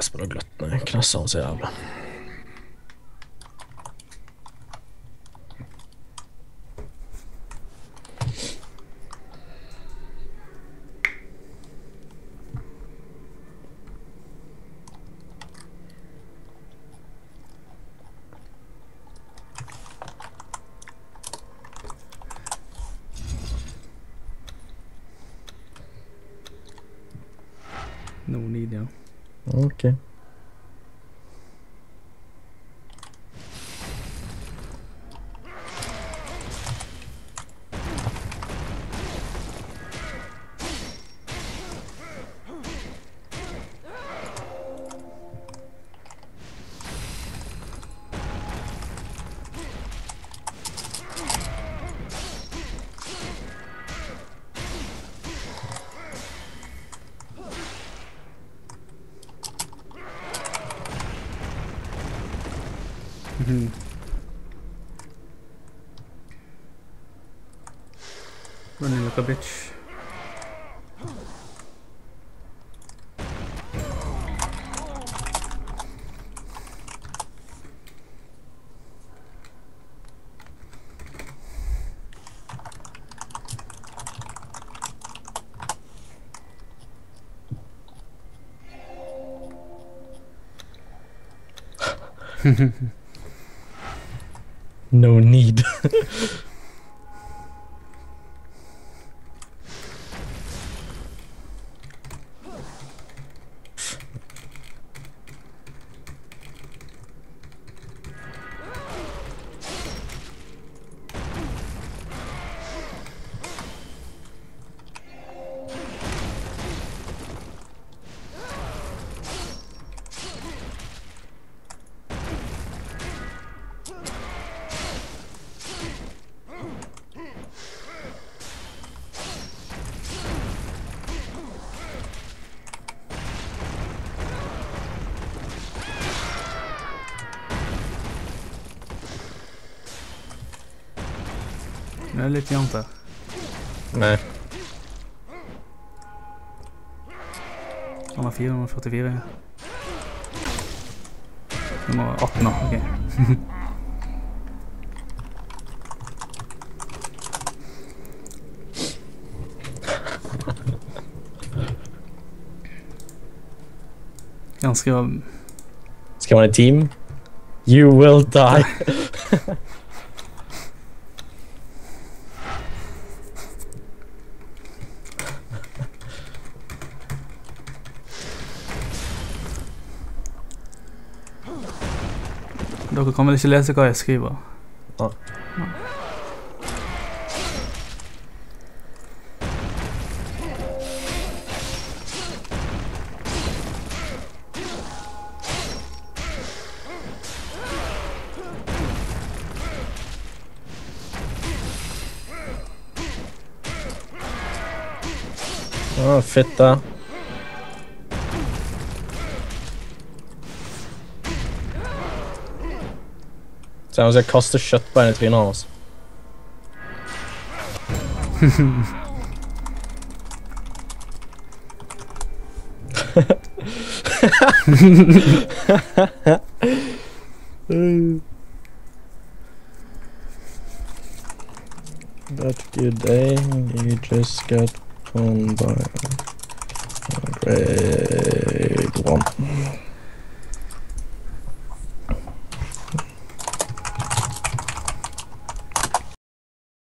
Jeg spiller gløtt når jeg knasser han så jævla. No need, ja. Ok. Running like a bitch. No need. Det er litt jevnt her. Nei. Han har 444. Nummer 18 nå, ok. Ganske... Skal man i team? You will die. Dere kan vel ikke lese hva jeg skriver? Ja. Fitte. Så jeg må kaste kjøttbein i trynet hans. That good day, you just got on by a great